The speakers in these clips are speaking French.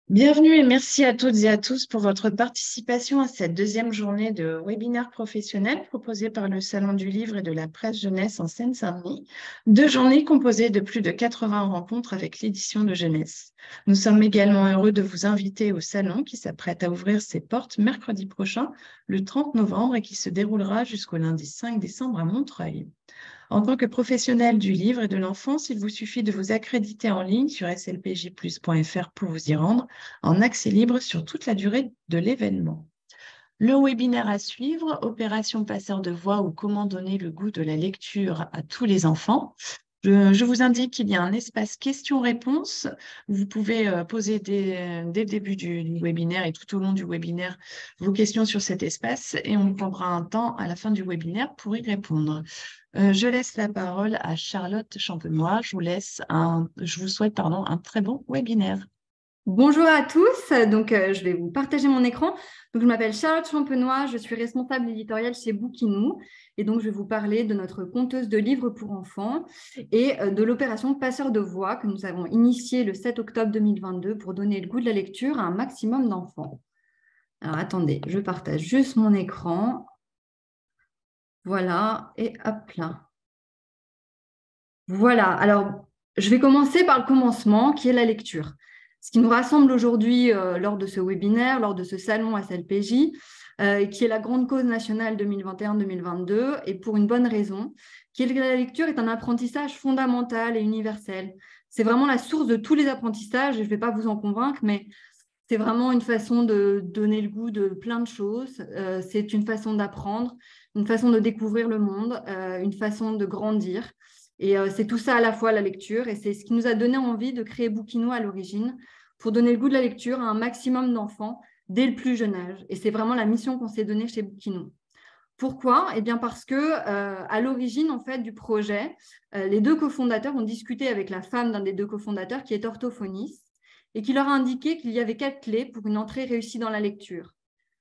Bienvenue et merci à toutes et à tous pour votre participation à cette deuxième journée de webinaire professionnel proposée par le Salon du Livre et de la Presse Jeunesse en Seine-Saint-Denis. Deux journées composées de plus de 80 rencontres avec l'édition de jeunesse. Nous sommes également heureux de vous inviter au Salon qui s'apprête à ouvrir ses portes mercredi prochain, le 30 novembre, et qui se déroulera jusqu'au lundi 5 décembre à Montreuil. En tant que professionnel du livre et de l'enfance, il vous suffit de vous accréditer en ligne sur slpjplus.fr pour vous y rendre en accès libre sur toute la durée de l'événement. Le webinaire à suivre, Opération Passeur de voix ou comment donner le goût de la lecture à tous les enfants. Je vous indique qu'il y a un espace questions-réponses. Vous pouvez poser dès le début du webinaire et tout au long du webinaire vos questions sur cet espace et on prendra un temps à la fin du webinaire pour y répondre. Je laisse la parole à Charlotte Champenois. Je vous souhaite un très bon webinaire. Bonjour à tous, je vais vous partager mon écran. Donc, je m'appelle Charlotte Champenois, je suis responsable éditoriale chez Bookinou et donc je vais vous parler de notre conteuse de livres pour enfants et de l'opération Passeur de voix que nous avons initiée le 7 octobre 2022 pour donner le goût de la lecture à un maximum d'enfants. Alors attendez, je partage juste mon écran. Voilà, et hop là. Voilà, alors je vais commencer par le commencement qui est la lecture. Ce qui nous rassemble aujourd'hui lors de ce webinaire, lors de ce salon SLPJ, qui est la grande cause nationale 2021-2022, et pour une bonne raison, qui est que la lecture est un apprentissage fondamental et universel. C'est vraiment la source de tous les apprentissages, et je ne vais pas vous en convaincre, mais c'est vraiment une façon de donner le goût de plein de choses. C'est une façon d'apprendre, une façon de découvrir le monde, une façon de grandir. Et c'est tout ça à la fois la lecture, et c'est ce qui nous a donné envie de créer Bookinou à l'origine, pour donner le goût de la lecture à un maximum d'enfants dès le plus jeune âge. Et c'est vraiment la mission qu'on s'est donnée chez Bookinou. Pourquoi? Eh bien parce que à l'origine en fait du projet, les deux cofondateurs ont discuté avec la femme d'un des deux cofondateurs qui est orthophoniste et qui leur a indiqué qu'il y avait 4 clés pour une entrée réussie dans la lecture,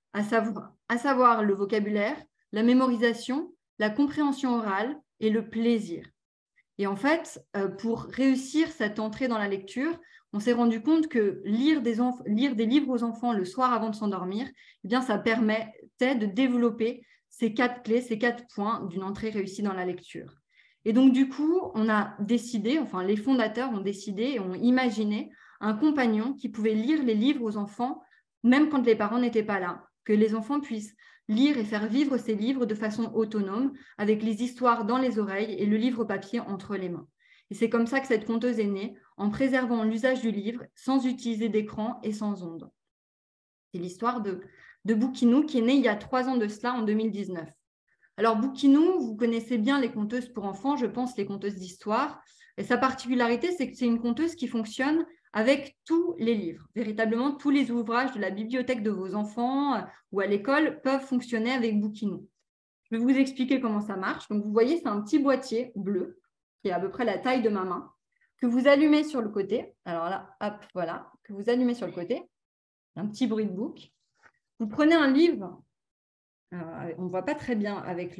à savoir le vocabulaire, la mémorisation, la compréhension orale et le plaisir. Et en fait, pour réussir cette entrée dans la lecture, on s'est rendu compte que lire des livres aux enfants le soir avant de s'endormir, eh bien, ça permettait de développer ces 4 clés, ces 4 points d'une entrée réussie dans la lecture. Et donc, du coup, on a décidé, enfin, les fondateurs ont décidé et ont imaginé un compagnon qui pouvait lire les livres aux enfants, même quand les parents n'étaient pas là, que les enfants puissent lire et faire vivre ces livres de façon autonome, avec les histoires dans les oreilles et le livre papier entre les mains. Et c'est comme ça que cette conteuse est née, en préservant l'usage du livre sans utiliser d'écran et sans ondes. C'est l'histoire de Bookinou qui est née il y a 3 ans de cela, en 2019. Alors Bookinou, vous connaissez bien les conteuses pour enfants, je pense les conteuses d'histoire. Et sa particularité, c'est que c'est une conteuse qui fonctionne avec tous les livres. Véritablement, tous les ouvrages de la bibliothèque de vos enfants ou à l'école peuvent fonctionner avec Bookinou. Je vais vous expliquer comment ça marche. Donc, vous voyez, c'est un petit boîtier bleu qui est à peu près la taille de ma main, que vous allumez sur le côté. Alors là, hop, voilà, que vous allumez sur le côté. Un petit bruit de bouc. Vous prenez un livre. On ne voit pas très bien avec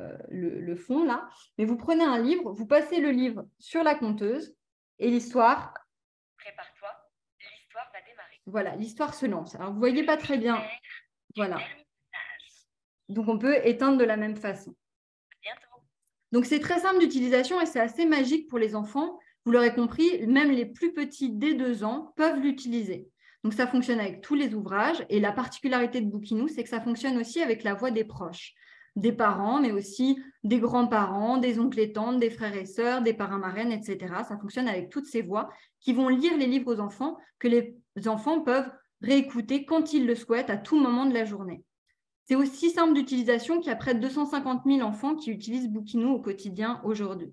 le fond là, mais vous prenez un livre, vous passez le livre sur la conteuse et l'histoire. Prépare-toi, l'histoire va démarrer. Voilà, l'histoire se lance. Alors, vous ne voyez pas très bien. Voilà. Donc, on peut éteindre de la même façon. Donc, c'est très simple d'utilisation et c'est assez magique pour les enfants. Vous l'aurez compris, même les plus petits dès 2 ans peuvent l'utiliser. Donc, ça fonctionne avec tous les ouvrages. Et la particularité de Bookinou, c'est que ça fonctionne aussi avec la voix des proches, des parents, mais aussi des grands-parents, des oncles et tantes, des frères et sœurs, des parrains marraines, etc. Ça fonctionne avec toutes ces voix qui vont lire les livres aux enfants, que les enfants peuvent réécouter quand ils le souhaitent, à tout moment de la journée. C'est aussi simple d'utilisation qu'il y a près de 250 000 enfants qui utilisent Bookinou au quotidien aujourd'hui.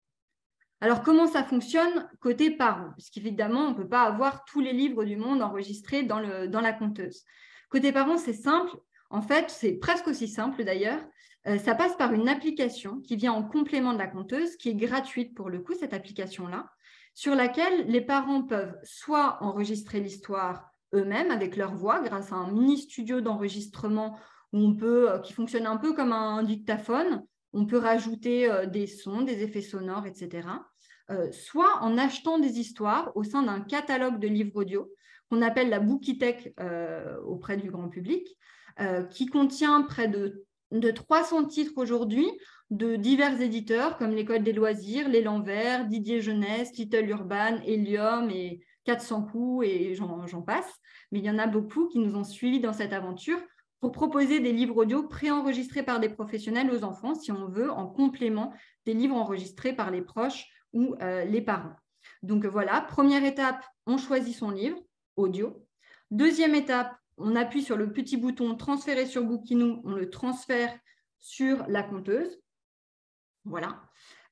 Alors, comment ça fonctionne côté parents? Puisqu'évidemment, on ne peut pas avoir tous les livres du monde enregistrés dans la conteuse. Côté parents, c'est simple. En fait, c'est presque aussi simple d'ailleurs. Ça passe par une application qui vient en complément de la conteuse, qui est gratuite pour le coup, cette application-là, sur laquelle les parents peuvent soit enregistrer l'histoire eux-mêmes avec leur voix grâce à un mini studio d'enregistrement qui fonctionne un peu comme un dictaphone. On peut rajouter des sons, des effets sonores, etc. Soit en achetant des histoires au sein d'un catalogue de livres audio qu'on appelle la Bookitech auprès du grand public, qui contient près de 300 titres aujourd'hui de divers éditeurs comme l'École des loisirs, l'Élan Vert, Didier Jeunesse, Little Urban, Helium et 400 coups et j'en passe. Mais il y en a beaucoup qui nous ont suivis dans cette aventure pour proposer des livres audio préenregistrés par des professionnels aux enfants, si on veut, en complément des livres enregistrés par les proches ou les parents. Donc voilà, première étape, on choisit son livre audio. Deuxième étape, on appuie sur le petit bouton « Transférer sur Bookinou », on le transfère sur la conteuse. Voilà.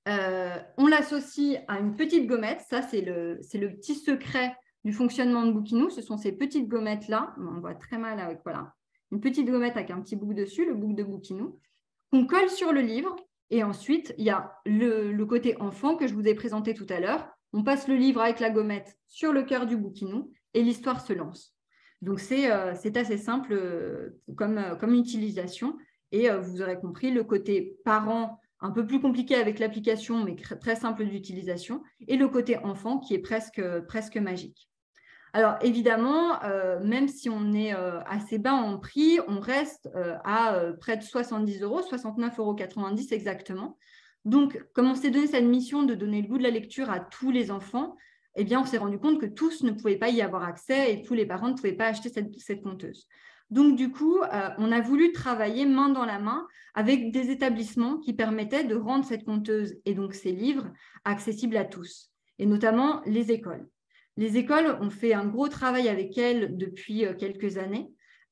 On l'associe à une petite gommette. Ça, c'est le petit secret du fonctionnement de Bookinou. Ce sont ces petites gommettes-là. On voit très mal avec, voilà, une petite gommette avec un petit bouc dessus, le bouc de Bookinou, qu'on colle sur le livre. Et ensuite, il y a le côté enfant que je vous ai présenté tout à l'heure. On passe le livre avec la gommette sur le cœur du Bookinou et l'histoire se lance. Donc, c'est assez simple comme utilisation. Et vous aurez compris, le côté parent, un peu plus compliqué avec l'application, mais très simple d'utilisation, et le côté enfant qui est presque magique. Alors, évidemment, même si on est assez bas en prix, on reste à près de 70 €, 69,90 € exactement. Donc, comme on s'est donné cette mission de donner le goût de la lecture à tous les enfants, eh bien, on s'est rendu compte que tous ne pouvaient pas y avoir accès et tous les parents ne pouvaient pas acheter cette conteuse. Donc, du coup, on a voulu travailler main dans la main avec des établissements qui permettaient de rendre cette conteuse et donc ces livres accessibles à tous, et notamment les écoles. Les écoles ont fait un gros travail avec elles depuis quelques années.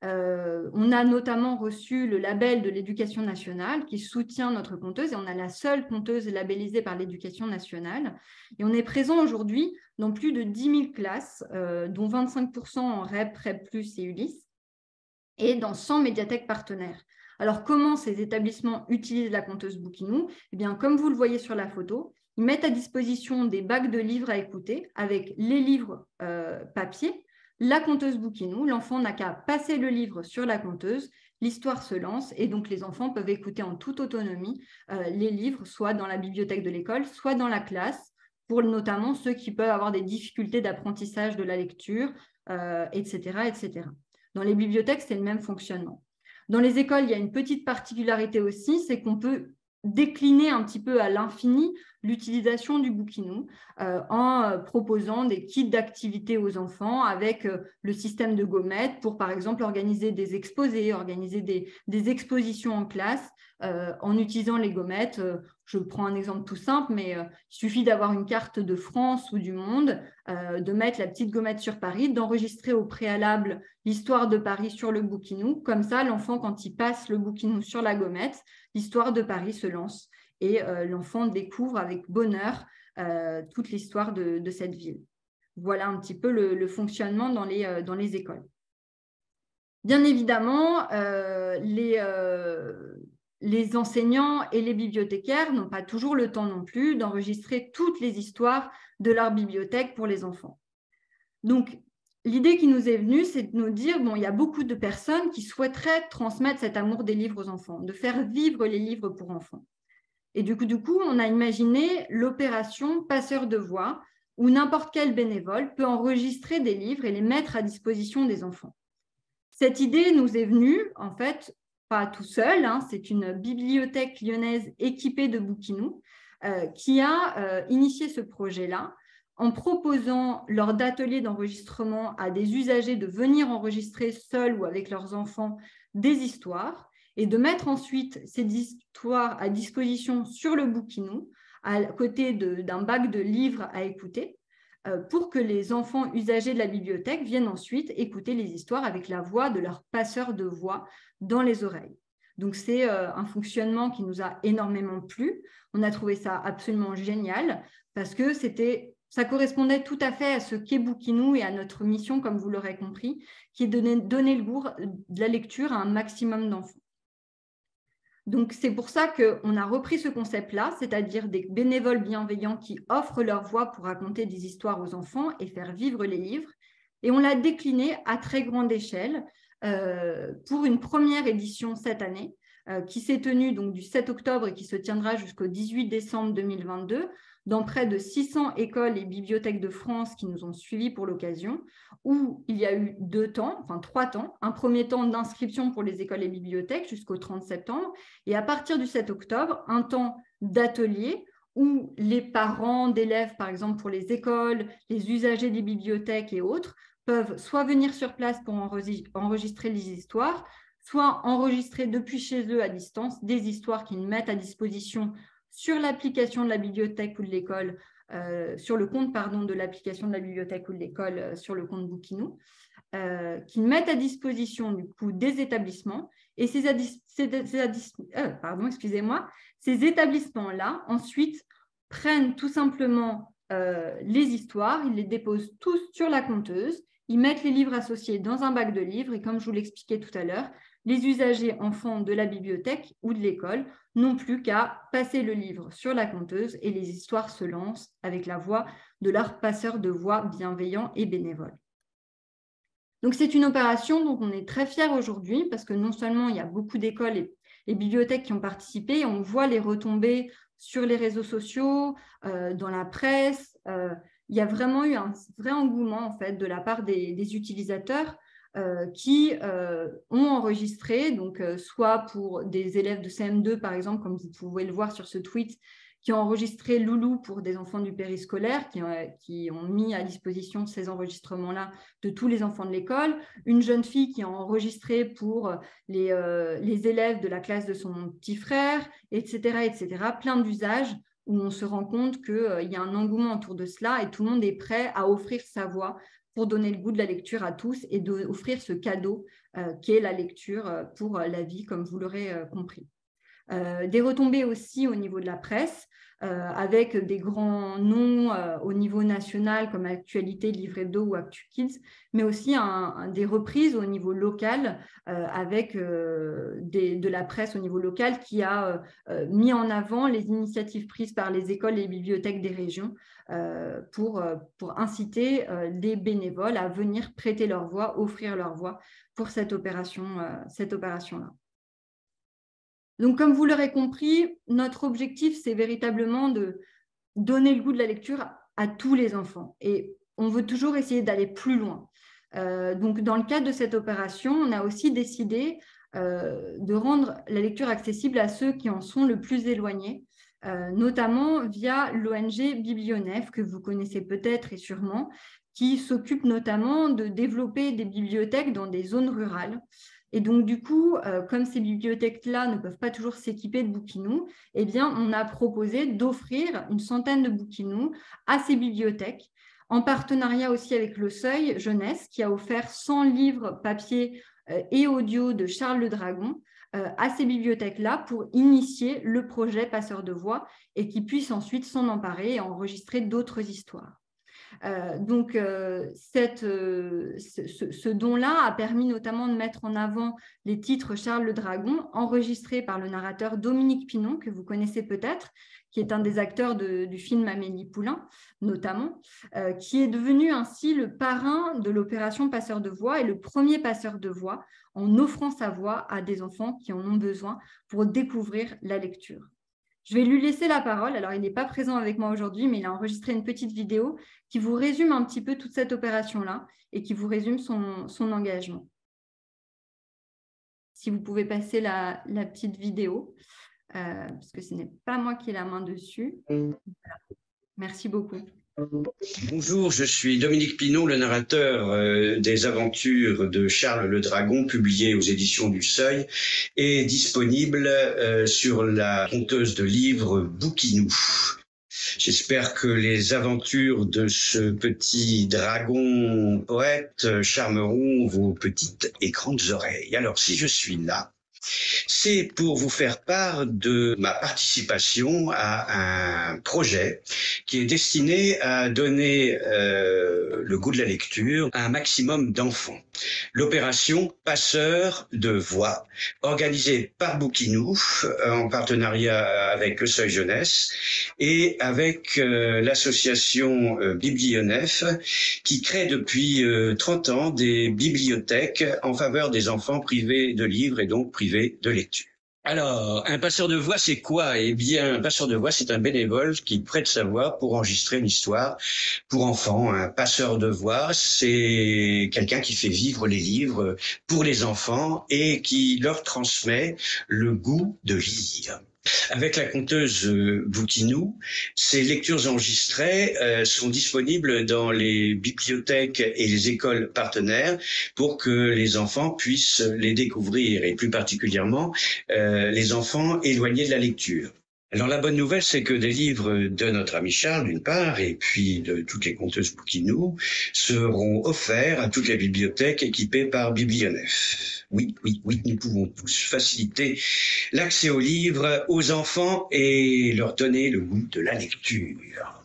On a notamment reçu le label de l'Éducation nationale qui soutient notre conteuse et on a la seule conteuse labellisée par l'Éducation nationale. Et on est présent aujourd'hui dans plus de 10 000 classes, dont 25% en REP, REP+, et Ulysse, et dans 100 médiathèques partenaires. Alors, comment ces établissements utilisent la conteuse Bookinou? Eh bien, comme vous le voyez sur la photo, ils mettent à disposition des bacs de livres à écouter avec les livres papier, la conteuse Bookinou. L'enfant n'a qu'à passer le livre sur la conteuse, l'histoire se lance et donc les enfants peuvent écouter en toute autonomie les livres, soit dans la bibliothèque de l'école, soit dans la classe, pour notamment ceux qui peuvent avoir des difficultés d'apprentissage de la lecture, etc., etc. Dans les bibliothèques, c'est le même fonctionnement. Dans les écoles, il y a une petite particularité aussi, c'est qu'on peut décliner un petit peu à l'infini l'utilisation du Bookinou en proposant des kits d'activités aux enfants avec le système de gommettes pour, par exemple, organiser des exposés, organiser des expositions en classe en utilisant les gommettes. Je prends un exemple tout simple, mais il suffit d'avoir une carte de France ou du monde, de mettre la petite gommette sur Paris, d'enregistrer au préalable l'histoire de Paris sur le Bookinou. Comme ça, l'enfant, quand il passe le Bookinou sur la gommette, l'histoire de Paris se lance et l'enfant découvre avec bonheur toute l'histoire de cette ville. Voilà un petit peu le fonctionnement dans les écoles. Bien évidemment, les enseignants et les bibliothécaires n'ont pas toujours le temps non plus d'enregistrer toutes les histoires de leur bibliothèque pour les enfants. Donc, l'idée qui nous est venue, c'est de nous dire, bon, il y a beaucoup de personnes qui souhaiteraient transmettre cet amour des livres aux enfants, de faire vivre les livres pour enfants. Et du coup, on a imaginé l'opération Passeur de voix, où n'importe quel bénévole peut enregistrer des livres et les mettre à disposition des enfants. Cette idée nous est venue, en fait, pas tout seul, hein, c'est une bibliothèque lyonnaise équipée de Bookinou qui a initié ce projet-là en proposant lors d'ateliers d'enregistrement à des usagers de venir enregistrer seuls ou avec leurs enfants des histoires et de mettre ensuite ces histoires à disposition sur le Bookinou à côté d'un bac de livres à écouter pour que les enfants usagers de la bibliothèque viennent ensuite écouter les histoires avec la voix de leur passeur de voix dans les oreilles. Donc, c'est un fonctionnement qui nous a énormément plu. On a trouvé ça absolument génial parce que ça correspondait tout à fait à ce qu'est Bookinou et à notre mission, comme vous l'aurez compris, qui est de donner le goût de la lecture à un maximum d'enfants. Donc, c'est pour ça qu'on a repris ce concept-là, c'est-à-dire des bénévoles bienveillants qui offrent leur voix pour raconter des histoires aux enfants et faire vivre les livres. Et on l'a décliné à très grande échelle pour une première édition cette année qui s'est tenue donc, du 7 octobre et qui se tiendra jusqu'au 18 décembre 2022 dans près de 600 écoles et bibliothèques de France qui nous ont suivis pour l'occasion, où il y a eu 3 temps. Un premier temps d'inscription pour les écoles et bibliothèques jusqu'au 30 septembre, et à partir du 7 octobre, un temps d'atelier où les parents d'élèves, par exemple pour les écoles, les usagers des bibliothèques et autres, peuvent soit venir sur place pour enregistrer les histoires, soit enregistrer depuis chez eux à distance des histoires qu'ils mettent à disposition sur l'application de la bibliothèque ou de l'école, sur le compte de l'application de la bibliothèque ou de l'école, sur le compte Bookinou, qu'ils mettent à disposition du coup des établissements. Et ces établissements-là, ensuite, prennent tout simplement les histoires, ils les déposent tous sur la compteuse, ils mettent les livres associés dans un bac de livres, et comme je vous l'expliquais tout à l'heure, les usagers enfants de la bibliothèque ou de l'école n'ont plus qu'à passer le livre sur la compteuse et les histoires se lancent avec la voix de leur passeur de voix bienveillant et bénévole. Donc, c'est une opération dont on est très fiers aujourd'hui parce que non seulement il y a beaucoup d'écoles et bibliothèques qui ont participé, on voit les retombées sur les réseaux sociaux, dans la presse. Il y a vraiment eu un vrai engouement en fait, de la part des utilisateurs qui ont enregistré, donc, soit pour des élèves de CM2, par exemple, comme vous pouvez le voir sur ce tweet, qui ont enregistré Loulou pour des enfants du périscolaire, qui ont mis à disposition ces enregistrements-là de tous les enfants de l'école. Une jeune fille qui a enregistré pour les élèves de la classe de son petit frère, etc., etc. Plein d'usages où on se rend compte qu'il y a un engouement autour de cela et tout le monde est prêt à offrir sa voix pour donner le goût de la lecture à tous et d'offrir ce cadeau qu'est la lecture pour la vie, comme vous l'aurez compris. Des retombées aussi au niveau de la presse, avec des grands noms au niveau national comme Actualité, Livre Hebdo ou Actu Kids, mais aussi des reprises au niveau local avec de la presse au niveau local qui a mis en avant les initiatives prises par les écoles et les bibliothèques des régions pour inciter des bénévoles à venir prêter leur voix, offrir leur voix pour cette opération-là. Donc, comme vous l'aurez compris, notre objectif, c'est véritablement de donner le goût de la lecture à tous les enfants. Et on veut toujours essayer d'aller plus loin. Donc, dans le cadre de cette opération, on a aussi décidé de rendre la lecture accessible à ceux qui en sont le plus éloignés, notamment via l'ONG Biblionef, que vous connaissez peut-être et sûrement, qui s'occupe notamment de développer des bibliothèques dans des zones rurales. Et donc, du coup, comme ces bibliothèques-là ne peuvent pas toujours s'équiper de Bookinou, eh bien, on a proposé d'offrir une centaine de Bookinou à ces bibliothèques, en partenariat aussi avec le Seuil Jeunesse, qui a offert 100 livres papier et audio de Charles Le Dragon à ces bibliothèques-là pour initier le projet Passeur de voix et qu'ils puissent ensuite s'en emparer et enregistrer d'autres histoires. Donc, ce don-là a permis notamment de mettre en avant les titres Charles le Dragon, enregistrés par le narrateur Dominique Pinon, que vous connaissez peut-être, qui est un des acteurs du film Amélie Poulain, notamment, qui est devenu ainsi le parrain de l'opération Passeur de voix et le premier passeur de voix en offrant sa voix à des enfants qui en ont besoin pour découvrir la lecture. Je vais lui laisser la parole. Alors, il n'est pas présent avec moi aujourd'hui, mais il a enregistré une petite vidéo qui vous résume un petit peu toute cette opération-là et qui vous résume son engagement. Si vous pouvez passer la petite vidéo, parce que ce n'est pas moi qui ai la main dessus. Voilà. Merci beaucoup. Bonjour, je suis Dominique Pinon, le narrateur des aventures de Charles le Dragon, publié aux éditions du Seuil et disponible sur la conteuse de livres Bookinou. J'espère que les aventures de ce petit dragon poète charmeront vos petites et grandes oreilles. Alors, si je suis là, c'est pour vous faire part de ma participation à un projet qui est destiné à donner le goût de la lecture à un maximum d'enfants. L'opération Passeur de voix, organisée par Bookinou en partenariat avec le Seuil Jeunesse et avec l'association Biblionef qui crée depuis 30 ans des bibliothèques en faveur des enfants privés de livres et donc privés de lecture. Alors, un passeur de voix, c'est quoi? Eh bien, un passeur de voix, c'est un bénévole qui prête sa voix pour enregistrer une histoire pour enfants. Un passeur de voix, c'est quelqu'un qui fait vivre les livres pour les enfants et qui leur transmet le goût de lire. Avec la conteuse Bouquinou, ces lectures enregistrées sont disponibles dans les bibliothèques et les écoles partenaires pour que les enfants puissent les découvrir, et plus particulièrement les enfants éloignés de la lecture. Alors la bonne nouvelle, c'est que des livres de notre ami Charles, d'une part, et puis de toutes les conteuses Bouquinou, seront offerts à toutes les bibliothèques équipées par Biblionef. Oui, oui, oui, nous pouvons tous faciliter l'accès aux livres aux enfants et leur donner le goût de la lecture.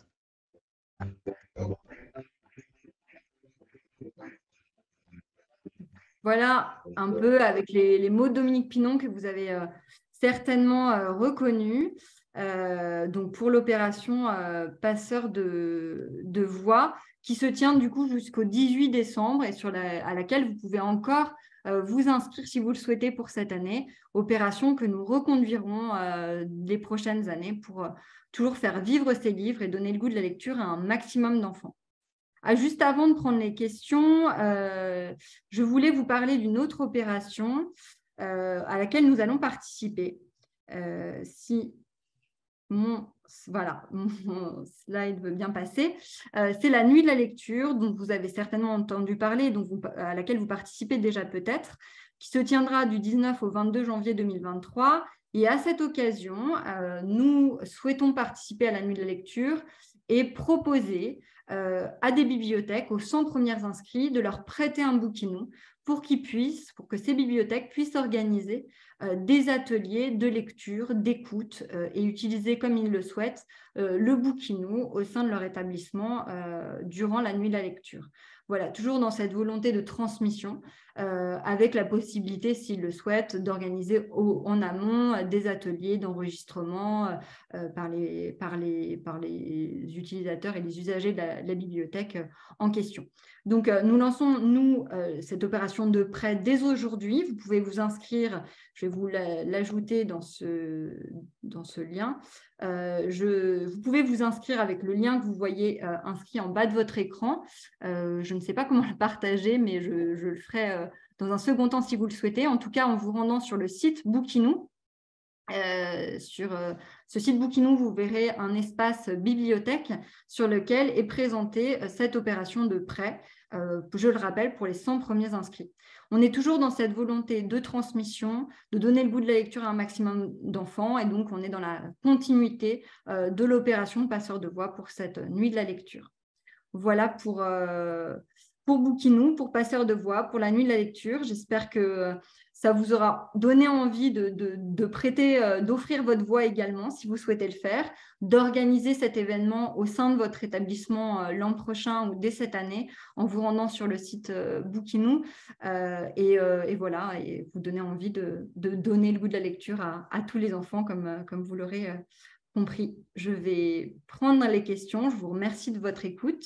Voilà un peu avec les mots de Dominique Pinon que vous avez certainement reconnus. Donc pour l'opération passeur de voix qui se tient du coup jusqu'au 18 décembre et à laquelle vous pouvez encore vous inscrire si vous le souhaitez pour cette année. Opération que nous reconduirons les prochaines années pour toujours faire vivre ces livres et donner le goût de la lecture à un maximum d'enfants. Juste avant de prendre les questions, je voulais vous parler d'une autre opération à laquelle nous allons participer. Si mon slide veut bien passer, c'est la nuit de la lecture, dont vous avez certainement entendu parler, à laquelle vous participez déjà peut-être, qui se tiendra du 19 au 22 janvier 2023. Et à cette occasion, nous souhaitons participer à la nuit de la lecture et proposer à des bibliothèques, aux 100 premiers inscrits, de leur prêter un bouquinou pour que ces bibliothèques puissent organiser des ateliers de lecture, d'écoute et utiliser comme ils le souhaitent le bouquinou au sein de leur établissement durant la nuit de la lecture. Voilà, toujours dans cette volonté de transmission, avec la possibilité, s'ils le souhaitent, d'organiser en amont des ateliers d'enregistrement par les utilisateurs et les usagers de la bibliothèque en question. Donc, nous lançons, cette opération de prêt dès aujourd'hui. Vous pouvez vous inscrire, je vais vous l'ajouter dans ce lien. Vous pouvez vous inscrire avec le lien que vous voyez inscrit en bas de votre écran. Je ne sais pas comment le partager, mais je le ferai dans un second temps si vous le souhaitez. En tout cas, en vous rendant sur le site Bouquinou. Sur ce site Bouquinou, vous verrez un espace bibliothèque sur lequel est présentée cette opération de prêt, je le rappelle, pour les 100 premiers inscrits. On est toujours dans cette volonté de transmission, de donner le goût de la lecture à un maximum d'enfants, et donc on est dans la continuité de l'opération Passeur de voix pour cette nuit de la lecture. Voilà pour Bouquinou, pour Passeur de voix, pour la nuit de la lecture. J'espère que ça vous aura donné envie de prêter, d'offrir votre voix également, si vous souhaitez le faire, d'organiser cet événement au sein de votre établissement l'an prochain ou dès cette année, en vous rendant sur le site Bouquinou. Et voilà, et vous donner envie de donner le goût de la lecture à tous les enfants, comme vous l'aurez compris. Je vais prendre les questions. Je vous remercie de votre écoute.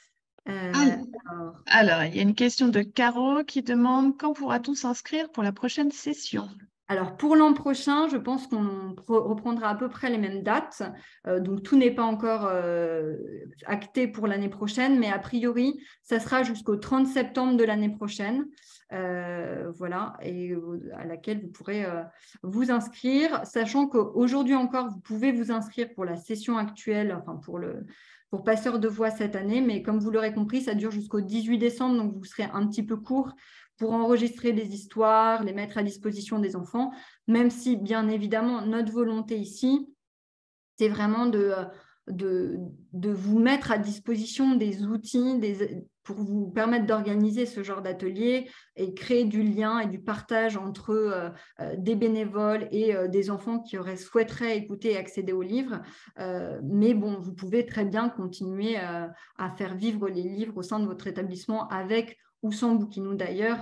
Alors, il y a une question de Caro qui demande quand pourra-t-on s'inscrire pour la prochaine session? Alors, pour l'an prochain, je pense qu'on reprendra à peu près les mêmes dates. Donc, tout n'est pas encore acté pour l'année prochaine, mais a priori, ça sera jusqu'au 30 septembre de l'année prochaine. Voilà, et à laquelle vous pourrez vous inscrire, sachant qu'aujourd'hui encore, vous pouvez vous inscrire pour la session actuelle, enfin pour Passeur de voix cette année, mais comme vous l'aurez compris, ça dure jusqu'au 18 décembre, donc vous serez un petit peu court pour enregistrer des histoires, les mettre à disposition des enfants, même si, bien évidemment, notre volonté ici, c'est vraiment de vous mettre à disposition des outils pour vous permettre d'organiser ce genre d'atelier et créer du lien et du partage entre des bénévoles et des enfants qui souhaiteraient écouter et accéder aux livres. Mais bon, vous pouvez très bien continuer à faire vivre les livres au sein de votre établissement avec ou sans Bouquinou d'ailleurs,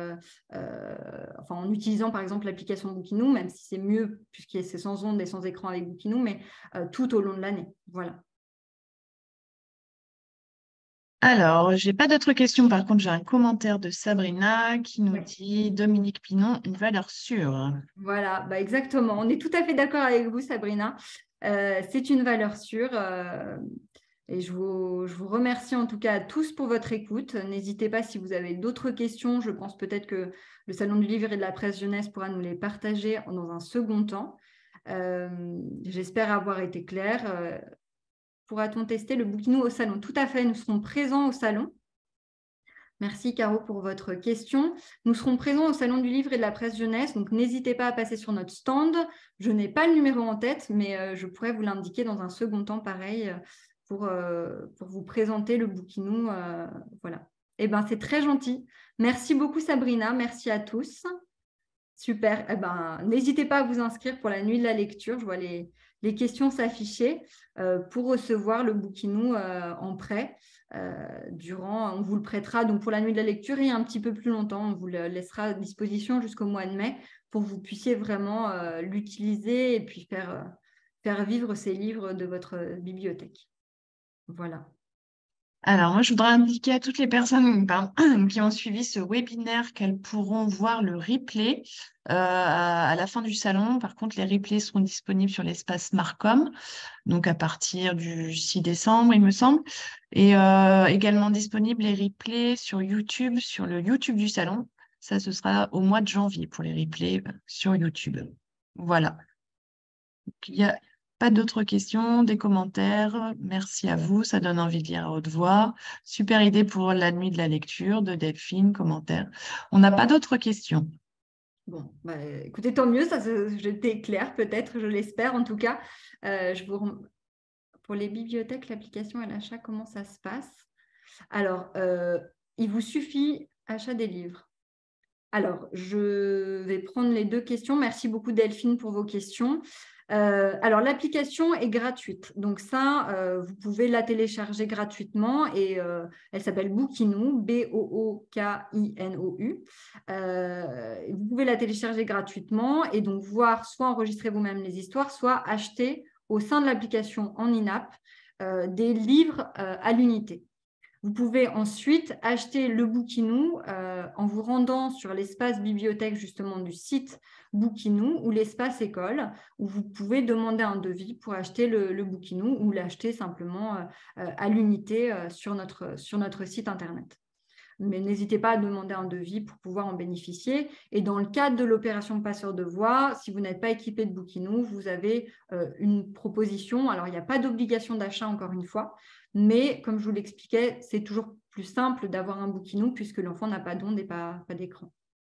en utilisant par exemple l'application Bouquinou, même si c'est mieux puisqu'il y a ces sans ondes et sans écran avec Bouquinou, mais tout au long de l'année. Voilà. Alors, j'ai pas d'autres questions. Par contre, j'ai un commentaire de Sabrina qui nous Oui. dit Dominique Pinon, une valeur sûre. Voilà, bah exactement. On est tout à fait d'accord avec vous, Sabrina. C'est une valeur sûre. Et je vous remercie en tout cas à tous pour votre écoute. N'hésitez pas si vous avez d'autres questions. Je pense peut-être que le Salon du Livre et de la Presse Jeunesse pourra nous les partager dans un second temps. J'espère avoir été claire. Pourra-t-on tester le Bookinou au salon? Tout à fait, nous serons présents au salon. Merci Caro pour votre question. Nous serons présents au Salon du Livre et de la Presse Jeunesse, donc n'hésitez pas à passer sur notre stand. Je n'ai pas le numéro en tête, mais je pourrais vous l'indiquer dans un second temps, pareil, pour vous présenter le Bookinou. Voilà. Eh ben, c'est très gentil. Merci beaucoup Sabrina, merci à tous. Super. Eh ben, n'hésitez pas à vous inscrire pour la nuit de la lecture. Je vois les questions s'afficher pour recevoir le Bookinou en prêt. On vous le prêtera donc pour la nuit de la lecture et un petit peu plus longtemps. On vous le laissera à disposition jusqu'au mois de mai pour que vous puissiez vraiment l'utiliser et puis faire vivre ces livres de votre bibliothèque. Voilà. Alors, moi, je voudrais indiquer à toutes les personnes qui ont suivi ce webinaire qu'elles pourront voir le replay à la fin du salon. Par contre, les replays seront disponibles sur l'espace Marcom, donc à partir du 6 décembre, il me semble. Et également disponibles les replays sur YouTube, sur le YouTube du salon. Ça, ce sera au mois de janvier pour les replays sur YouTube. Voilà. Donc, il n'y a pas d'autres questions, des commentaires. Merci à vous, ça donne envie de lire à haute voix. Super idée pour la nuit de la lecture de Delphine, commentaire. On n'a pas d'autres questions. Bon, bah, écoutez, tant mieux, j'étais claire peut-être, je l'espère en tout cas. Pour les bibliothèques, l'application à l'achat, comment ça se passe? Alors, il vous suffit achat des livres. Alors, je vais prendre les deux questions. Merci beaucoup Delphine pour vos questions. Alors, l'application est gratuite. Donc ça, vous pouvez la télécharger gratuitement et elle s'appelle Bookinou, Bookinou. Vous pouvez la télécharger gratuitement et donc voir soit enregistrer vous-même les histoires, soit acheter au sein de l'application en in-app des livres à l'unité. Vous pouvez ensuite acheter le Bookinou en vous rendant sur l'espace bibliothèque justement du site Bookinou ou l'espace école où vous pouvez demander un devis pour acheter le Bookinou ou l'acheter simplement à l'unité sur notre site internet. Mais n'hésitez pas à demander un devis pour pouvoir en bénéficier. Et dans le cadre de l'opération Passeur de voix, si vous n'êtes pas équipé de Bookinou, vous avez une proposition. Alors, il n'y a pas d'obligation d'achat, encore une fois, mais comme je vous l'expliquais, c'est toujours plus simple d'avoir un Bookinou puisque l'enfant n'a pas d'onde et pas d'écran.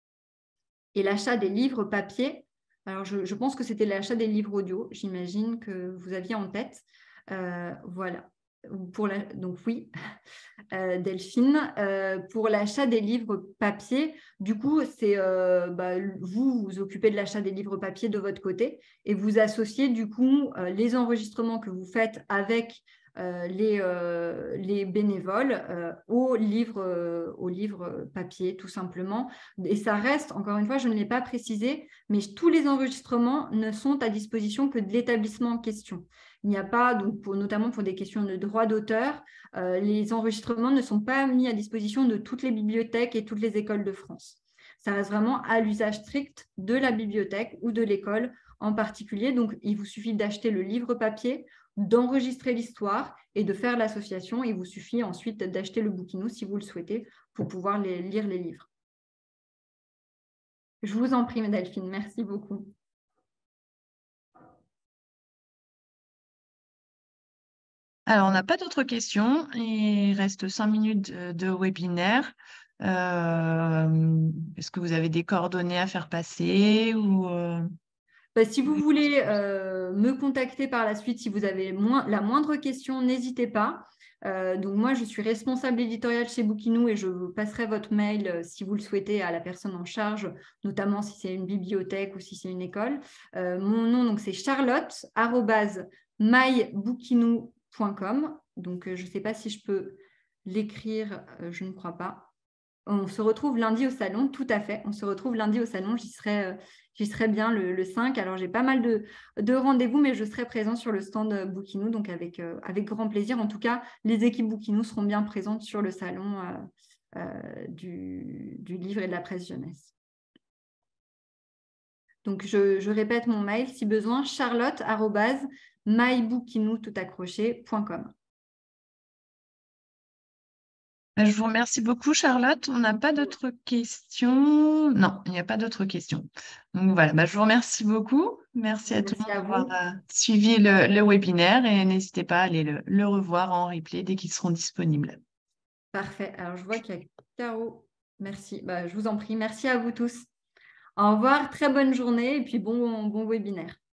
Et l'achat des livres papier, alors je pense que c'était l'achat des livres audio, j'imagine que vous aviez en tête. Voilà. Donc oui, Delphine, pour l'achat des livres papier, du coup, c'est vous vous occupez de l'achat des livres papier de votre côté et vous associez du coup les enregistrements que vous faites avec les bénévoles aux livres papier, tout simplement. Et ça reste, encore une fois, je ne l'ai pas précisé, mais tous les enregistrements ne sont à disposition que de l'établissement en question. Il n'y a pas, donc notamment pour des questions de droit d'auteur, les enregistrements ne sont pas mis à disposition de toutes les bibliothèques et toutes les écoles de France. Ça reste vraiment à l'usage strict de la bibliothèque ou de l'école en particulier. Donc, il vous suffit d'acheter le livre papier, d'enregistrer l'histoire et de faire l'association. Il vous suffit ensuite d'acheter le Bookinou si vous le souhaitez pour pouvoir lire les livres. Je vous en prie, Delphine. Merci beaucoup. Alors, on n'a pas d'autres questions. Il reste 5 minutes de webinaire. Est-ce que vous avez des coordonnées à faire passer ou si vous voulez me contacter par la suite, si vous avez la moindre question, n'hésitez pas. Donc moi, je suis responsable éditoriale chez Bookinou et je vous passerai votre mail si vous le souhaitez à la personne en charge, notamment si c'est une bibliothèque ou si c'est une école. Mon nom, donc, c'est charlotte@mybookinou.com. Donc, je ne sais pas si je peux l'écrire, je ne crois pas. On se retrouve lundi au salon, tout à fait. On se retrouve lundi au salon. J'y serai bien le 5. Alors, j'ai pas mal de rendez-vous, mais je serai présente sur le stand Bookinou, donc avec grand plaisir. En tout cas, les équipes Bookinou seront bien présentes sur le salon du livre et de la presse jeunesse. Donc, je répète mon mail si besoin, charlotte@mybookinou.com. Je vous remercie beaucoup, Charlotte. On n'a pas d'autres questions. Non, il n'y a pas d'autres questions. Donc voilà, je vous remercie beaucoup. Merci à tout le monde d'avoir suivi le webinaire et n'hésitez pas à aller le revoir en replay dès qu'ils seront disponibles. Parfait. Alors, je vois qu'il y a Caro. Merci. Je vous en prie. Merci à vous tous. Au revoir. Très bonne journée et puis bon webinaire.